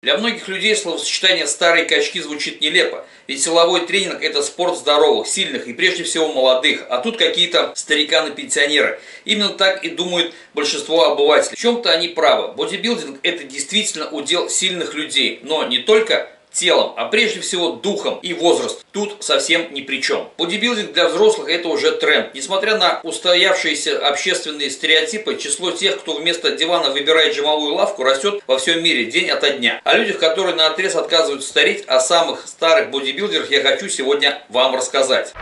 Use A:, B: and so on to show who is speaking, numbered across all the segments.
A: Для многих людей словосочетание «старые качки» звучит нелепо, ведь силовой тренинг – это спорт здоровых, сильных и прежде всего молодых, а тут какие-то стариканы-пенсионеры. Именно так и думают большинство обывателей. В чем-то они правы. Бодибилдинг – это действительно удел сильных людей, но не только телом, а прежде всего духом, и возраст тут совсем ни при чем. Бодибилдинг для взрослых – это уже тренд. Несмотря на устоявшиеся общественные стереотипы, число тех, кто вместо дивана выбирает жимовую лавку, растет во всем мире день ото дня. О людях, которые наотрез отказываются стареть, о самых старых бодибилдерах я хочу сегодня вам рассказать.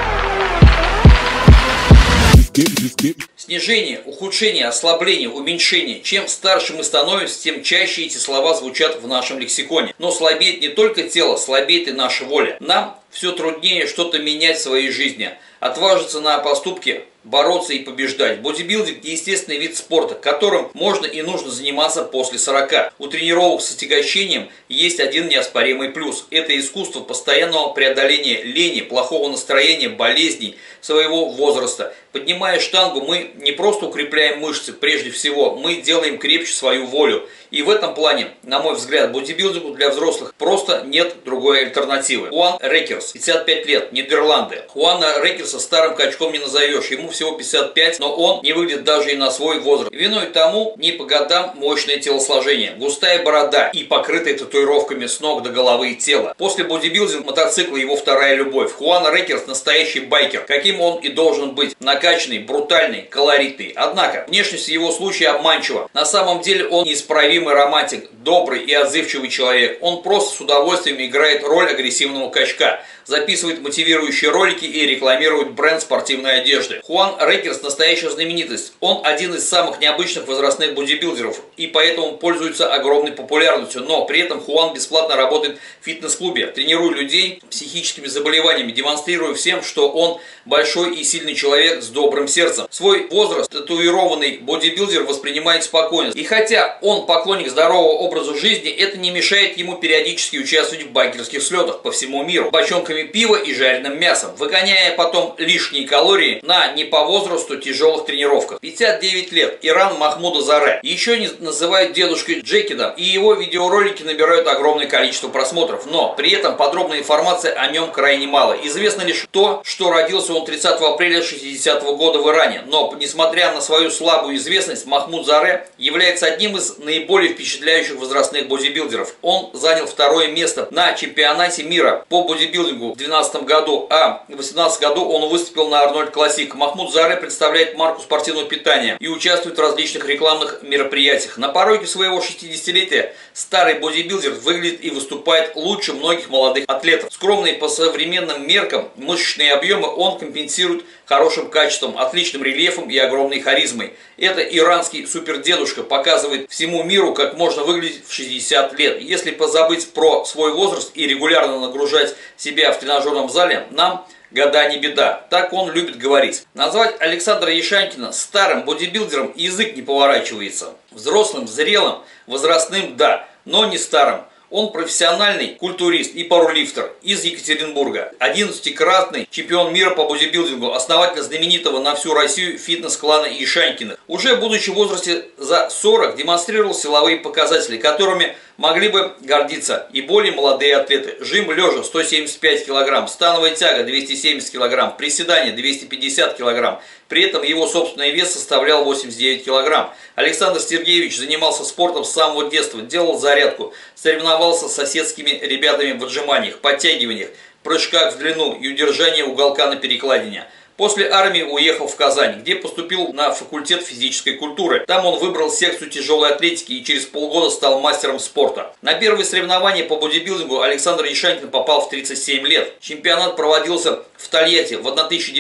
A: Снижение, ухудшение, ослабление, уменьшение. Чем старше мы становимся, тем чаще эти слова звучат в нашем лексиконе. Но слабеет не только тело, слабеет и наша воля. Нам все труднее что-то менять в своей жизни, отважиться на поступки, бороться и побеждать. Бодибилдинг – естественный вид спорта, которым можно и нужно заниматься после 40. У тренировок с отягощением есть один неоспоримый плюс. Это искусство постоянного преодоления лени, плохого настроения, болезней своего возраста. Поднимая штангу, мы не просто укрепляем мышцы, прежде всего, мы делаем крепче свою волю. И в этом плане, на мой взгляд, бодибилдингу для взрослых просто нет другой альтернативы. Хуан Рекерс, 55 лет, Нидерланды. Хуана Рекерса старым качком не назовешь, ему всего 55, но он не выглядит даже и на свой возраст. Виной тому не по годам мощное телосложение, густая борода и покрытая татуировками с ног до головы и тела. После бодибилдинга мотоцикл его вторая любовь. Хуан Рекерс настоящий байкер, каким он и должен быть. Накачанный, брутальный, колоритный. Однако, внешность в его случае обманчива. На самом деле он неисправимый романтик, добрый и отзывчивый человек. Он просто с удовольствием играет роль агрессивного качка, записывает мотивирующие ролики и рекламирует бренд спортивной одежды. Хуан Рекерс – настоящая знаменитость. Он один из самых необычных возрастных бодибилдеров и поэтому пользуется огромной популярностью. Но при этом Хуан бесплатно работает в фитнес-клубе, тренируя людей с психическими заболеваниями, демонстрируя всем, что он большой и сильный человек с добрым сердцем. Свой возраст татуированный бодибилдер воспринимает спокойно. И хотя он поклонник здорового образа жизни, это не мешает ему периодически участвовать в байкерских слетах по всему миру, бочонками пива и жареным мясом, выгоняя потом лишние калории на не по возрасту тяжелых тренировках. 59 лет, Иран Махмуда Заре. Еще не называют дедушкой Джекидом, и его видеоролики набирают огромное количество просмотров, но при этом подробной информации о нем крайне мало. Известно лишь то, что родился он 30 апреля 60-го года в Иране, но несмотря на свою слабую известность, Махмуд Заре является одним из наиболее впечатляющих возрастных бодибилдеров. Он занял второе место на чемпионате мира по бодибилдингу в 2012 году, а в 2018 году он выступил на Арнольд Классик. Махмуд Заре представляет марку спортивного питания и участвует в различных рекламных мероприятиях. На пороге своего 60-летия старый бодибилдер выглядит и выступает лучше многих молодых атлетов. Скромные по современным меркам мышечные объемы он компенсирует хорошим качеством, отличным рельефом и огромной харизмой. Это иранский супердедушка показывает всему миру, как можно выглядеть в 60 лет. Если позабыть про свой возраст и регулярно нагружать себя в тренажерном зале, нам года не беда. Так он любит говорить. Назвать Александра Яшанькина старым бодибилдером язык не поворачивается. Взрослым, зрелым, возрастным – да, но не старым. Он профессиональный культурист и пауэрлифтер из Екатеринбурга. 11-кратный чемпион мира по бодибилдингу, основатель знаменитого на всю Россию фитнес-клана Яшанькиных. Уже будучи в возрасте за 40 демонстрировал силовые показатели, которыми могли бы гордиться и более молодые атлеты. Жим лежа 175 кг, становая тяга 270 кг, приседания 250 кг. При этом его собственный вес составлял 89 кг. Александр Сергеевич занимался спортом с самого детства, делал зарядку, соревновался с соседскими ребятами в отжиманиях, подтягиваниях, прыжках в длину и удержании уголка на перекладине. После армии уехал в Казань, где поступил на факультет физической культуры. Там он выбрал секцию тяжелой атлетики и через полгода стал мастером спорта. На первые соревнования по бодибилдингу Александр Яшанькин попал в 37 лет. Чемпионат проводился в Тольятти в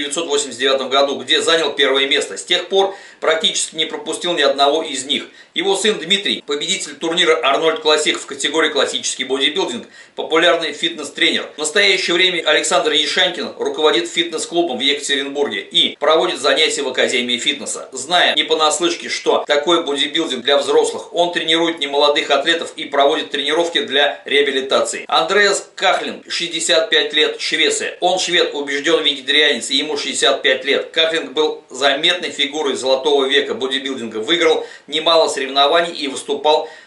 A: 1989 году, где занял первое место. С тех пор практически не пропустил ни одного из них. Его сын Дмитрий, победитель турнира Арнольд Классик в категории классический бодибилдинг, популярный фитнес-тренер. В настоящее время Александр Яшанькин руководит фитнес-клубом в Екатеринбурге и проводит занятия в Академии фитнеса. Зная не понаслышке, что такое бодибилдинг для взрослых, он тренирует немолодых атлетов и проводит тренировки для реабилитации. Андреас Кахлин, 65 лет, Швеция. Он швед, убежденный вегетарианец, и ему 65 лет. Кахлин был заметной фигурой золотого века бодибилдинга, выиграл немало соревнований и выступал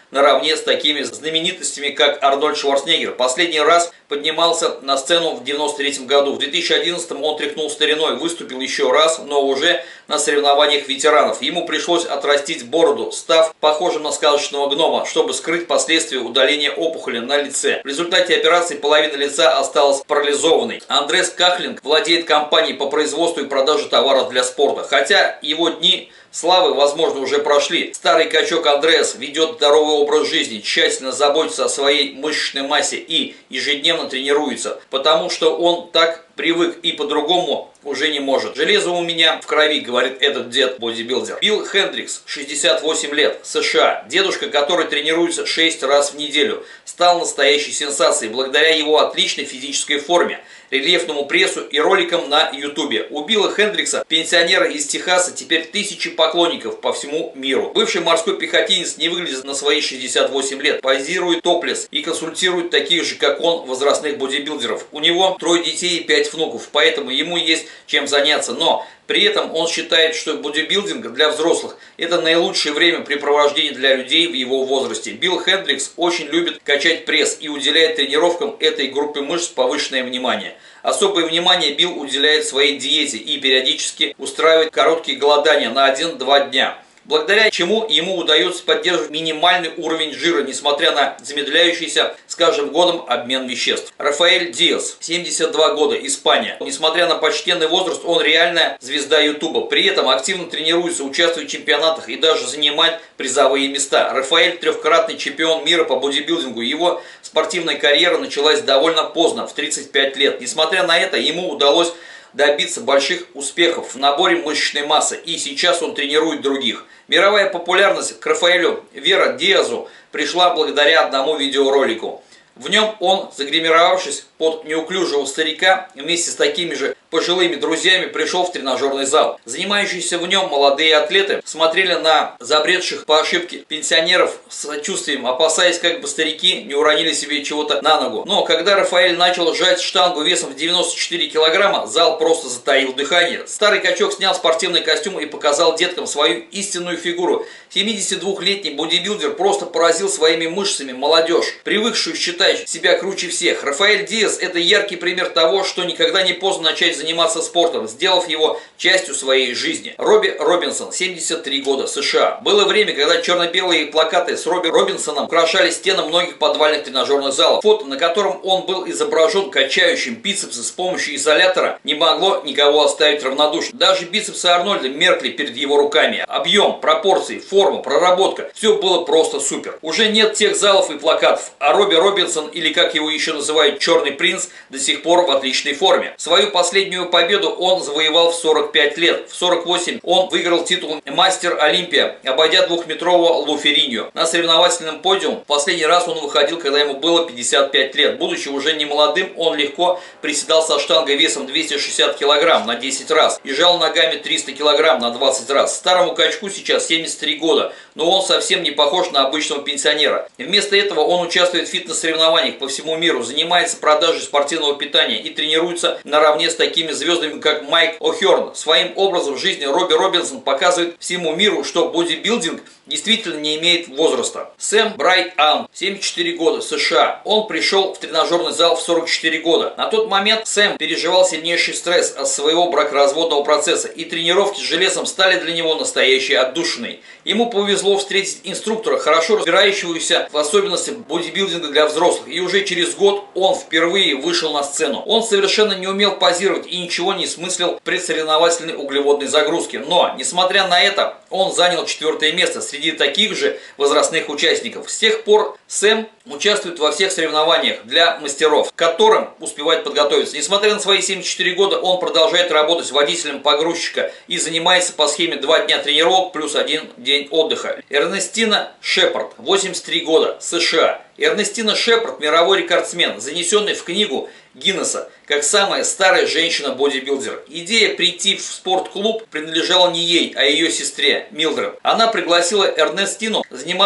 A: наравне с такими знаменитостями, как Арнольд Шварценеггер. Последний раз поднимался на сцену в 1993 году. В 2011 он тряхнул стариной, выступил еще раз, но уже на соревнованиях ветеранов. Ему пришлось отрастить бороду, став похожим на сказочного гнома, чтобы скрыть последствия удаления опухоли на лице. В результате операции половина лица осталась парализованной. Андреас Кахлинг владеет компанией по производству и продаже товаров для спорта. Хотя его дни славы, возможно, уже прошли. Старый качок Андреас ведет здоровый образ жизни, тщательно заботится о своей мышечной массе и ежедневно тренируется, потому что он так привык и по-другому уже не может. Железо у меня в крови, говорит этот дед-бодибилдер. Билл Хендрикс, 68 лет, США. Дедушка, который тренируется 6 раз в неделю, стал настоящей сенсацией благодаря его отличной физической форме, рельефному прессу и роликам на ютубе. У Билла Хендрикса, пенсионера из Техаса, теперь тысячи поклонников по всему миру. Бывший морской пехотинец не выглядит на свои 68 лет, позирует топлес и консультирует таких же, как он, возрастных бодибилдеров. У него 3 детей и 5 внуков, поэтому ему есть чем заняться, но при этом он считает, что бодибилдинг для взрослых – это наилучшее времяпрепровождение для людей в его возрасте. Билл Хендрикс очень любит качать пресс и уделяет тренировкам этой группы мышц повышенное внимание. Особое внимание Билл уделяет своей диете и периодически устраивает короткие голодания на 1-2 дня, благодаря чему ему удается поддерживать минимальный уровень жира, несмотря на замедляющийся с каждым годом обмен веществ. Рафаэль Диас, 72 года, Испания. Несмотря на почтенный возраст, он реальная звезда ютуба. При этом активно тренируется, участвует в чемпионатах и даже занимает призовые места. Рафаэль – трехкратный чемпион мира по бодибилдингу. Его спортивная карьера началась довольно поздно, в 35 лет. Несмотря на это, ему удалось добиться больших успехов в наборе мышечной массы, и сейчас он тренирует других. Мировая популярность к Рафаэлю Вера Диазу пришла благодаря одному видеоролику. В нем он, загримировавшись под неуклюжего старика, вместе с такими же пожилыми друзьями пришел в тренажерный зал. Занимающиеся в нем молодые атлеты смотрели на забредших по ошибке пенсионеров с сочувствием, опасаясь, как бы старики не уронили себе чего-то на ногу. Но когда Рафаэль начал жать штангу весом в 94 килограмма, зал просто затаил дыхание. Старый качок снял спортивный костюм и показал деткам свою истинную фигуру. 72-летний бодибилдер просто поразил своими мышцами молодежь, привыкшую считать себя круче всех. Рафаэль Диас – это яркий пример того, что никогда не поздно начать заниматься спортом, сделав его частью своей жизни. Робби Робинсон, 73 года, США. Было время, когда черно-белые плакаты с Робби Робинсоном украшали стены многих подвальных тренажерных залов. Фото, на котором он был изображен качающим бицепсы с помощью изолятора, не могло никого оставить равнодушным. Даже бицепсы Арнольда меркли перед его руками. Объем, пропорции, форма, проработка – все было просто супер. Уже нет тех залов и плакатов, а Робби Робинсон, или как его еще называют «Черный принц», до сих пор в отличной форме. Свою последнюю победу он завоевал в 45 лет. В 48 он выиграл титул мастер Олимпия, обойдя 2-метрового Лу Ферриньо. На соревновательном подиуме последний раз он выходил, когда ему было 55 лет. Будучи уже не молодым, он легко приседал со штангой весом 260 килограмм на 10 раз и жал ногами 300 килограмм на 20 раз. Старому качку сейчас 73 года, но он совсем не похож на обычного пенсионера. Вместо этого он участвует в фитнес-соревнованиях по всему миру, занимается продажей спортивного питания и тренируется наравне с такими звездами, как Майк О'Херн. Своим образом жизни Робби Робинсон показывает всему миру, что бодибилдинг действительно не имеет возраста. Сэм Брайан, 74 года, США. Он пришел в тренажерный зал в 44 года. На тот момент Сэм переживал сильнейший стресс от своего бракоразводного процесса, и тренировки с железом стали для него настоящей отдушиной. Ему повезло встретить инструктора, хорошо разбирающегося в особенностях бодибилдинга для взрослых, и уже через год он впервые вышел на сцену. Он совершенно не умел позировать и ничего не смыслил в предсоревновательной углеводной загрузке, но, несмотря на это, он занял 4-е место среди таких же возрастных участников. С тех пор Сэм участвует во всех соревнованиях для мастеров, к которым успевает подготовиться. Несмотря на свои 74 года, он продолжает работать водителем погрузчика и занимается по схеме 2 дня тренировок плюс 1 день отдыха. Эрнестина Шепард, 83 года, США. Эрнестина Шепард – мировой рекордсмен, занесенный в книгу Гиннесса как самая старая женщина-бодибилдер. Идея прийти в спортклуб принадлежала не ей, а ее сестре Милдред. Она пригласила Эрнестину заниматься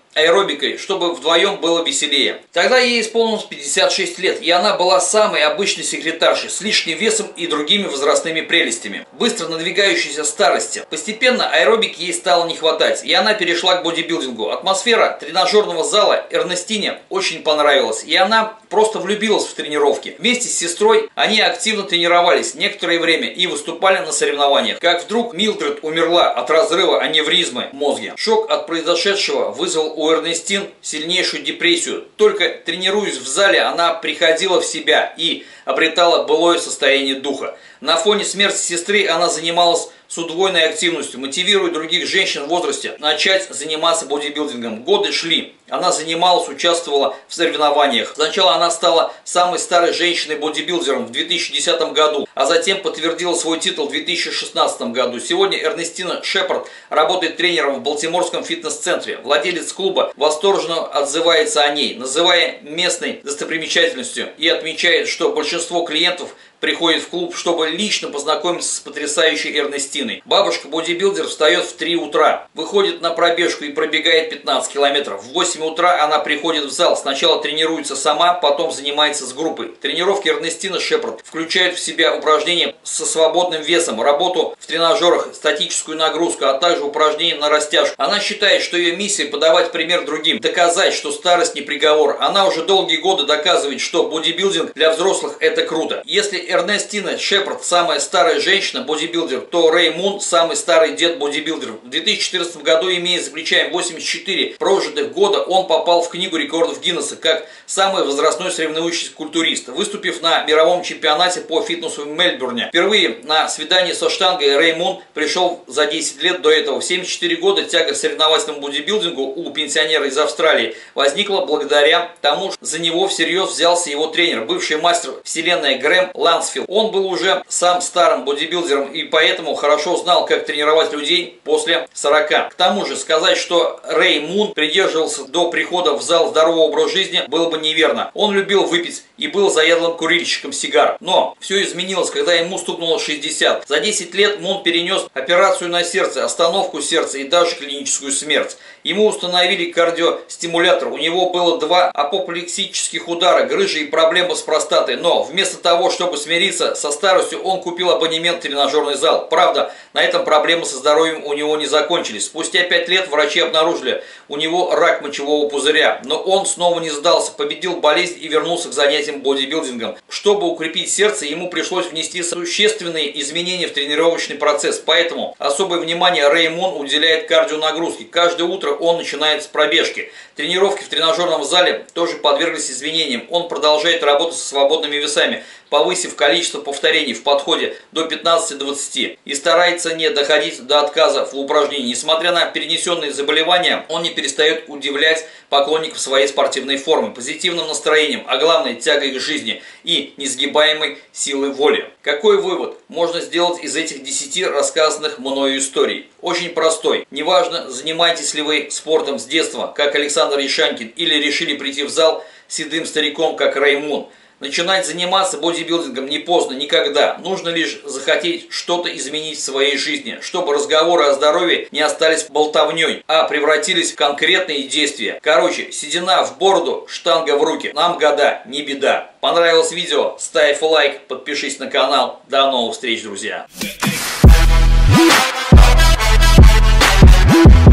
A: аэробикой, чтобы вдвоем было веселее. Тогда ей исполнилось 56 лет, и она была самой обычной секретаршей, с лишним весом и другими возрастными прелестями, быстро надвигающейся старости. Постепенно аэробики ей стало не хватать, и она перешла к бодибилдингу. Атмосфера тренажерного зала Эрнестине очень понравилась, и она просто влюбилась в тренировки. Вместе с сестрой они активно тренировались некоторое время и выступали на соревнованиях. Как вдруг Милдред умерла от разрыва аневризмы в мозге. Шок от произошедшего вызвал у Эрнестин сильнейшую депрессию. Только тренируясь в зале, она приходила в себя и обретала былое состояние духа. На фоне смерти сестры она занималась с удвоенной активностью, мотивируя других женщин в возрасте начать заниматься бодибилдингом. Годы шли. Она занималась, участвовала в соревнованиях. Сначала она стала самой старой женщиной-бодибилдером в 2010 году, а затем подтвердила свой титул в 2016 году. Сегодня Эрнестина Шепард работает тренером в Балтиморском фитнес-центре. Владелец клуба восторженно отзывается о ней, называя местной достопримечательностью, и отмечает, что большинство клиентов приходит в клуб, чтобы лично познакомиться с потрясающей Эрнестиной. Бабушка-бодибилдер встает в 3 утра, выходит на пробежку и пробегает 15 километров. В 8 утра она приходит в зал, сначала тренируется сама, потом занимается с группой. Тренировки Эрнестины Шепард включают в себя упражнения со свободным весом, работу в тренажерах, статическую нагрузку, а также упражнения на растяжку. Она считает, что ее миссия подавать пример другим, доказать, что старость не приговор. Она уже долгие годы доказывает, что бодибилдинг для взрослых это круто. Если Эрнестина Шепард самая старая женщина-бодибилдер, то Рэй Мун самый старый дед-бодибилдер. В 2014 году, имея за плечами 84 прожитых года, он попал в книгу рекордов Гиннесса как самый возрастной соревнующийся культурист, выступив на мировом чемпионате по фитнесу в Мельбурне. Впервые на свидании со штангой Рэй Мун пришел за 10 лет до этого. В 74 года тяга к соревновательному бодибилдингу у пенсионера из Австралии возникла благодаря тому, что за него всерьез взялся его тренер, бывший мастер вселенной Грэм Лансфилд. Он был уже сам старым бодибилдером и поэтому хорошо знал, как тренировать людей после 40. К тому же сказать, что Рэй Мун придерживался до прихода в зал здорового образа жизни, было бы неверно. Он любил выпить и был заядлым курильщиком сигар. Но все изменилось, когда ему стукнуло 60. За 10 лет Мун перенес операцию на сердце, остановку сердца и даже клиническую смерть. Ему установили кардиостимулятор, у него было 2 апоплексических удара, грыжи и проблемы с простатой. Но вместо того, чтобы смириться со старостью, он купил абонемент в тренажерный зал. Правда, на этом проблемы со здоровьем у него не закончились. Спустя 5 лет врачи обнаружили у него рак мочевого пузыря. Но он снова не сдался, победил болезнь и вернулся к занятиям бодибилдингом. Чтобы укрепить сердце, ему пришлось внести существенные изменения в тренировочный процесс. Поэтому особое внимание Рэй Мун уделяет кардионагрузке. Каждое утро он начинает с пробежки. Тренировки в тренажерном зале тоже подверглись изменениям. Он продолжает работать со свободными весами, повысив количество повторений в подходе до 15-20 и старается не доходить до отказа в упражнении. Несмотря на перенесенные заболевания, он не перестает удивлять поклонников своей спортивной формы, позитивным настроением, а главное тягой к жизни и несгибаемой силой воли. Какой вывод можно сделать из этих 10 рассказанных мною историй? Очень простой. Неважно, занимаетесь ли вы спортом с детства, как Александр Яшанькин, или решили прийти в зал седым стариком, как Рэй Мун. Начинать заниматься бодибилдингом не поздно никогда. Нужно лишь захотеть что-то изменить в своей жизни, чтобы разговоры о здоровье не остались болтовней, а превратились в конкретные действия. Короче, седина в бороду, штанга в руки. Нам года, не беда. Понравилось видео? Ставь лайк, подпишись на канал. До новых встреч, друзья!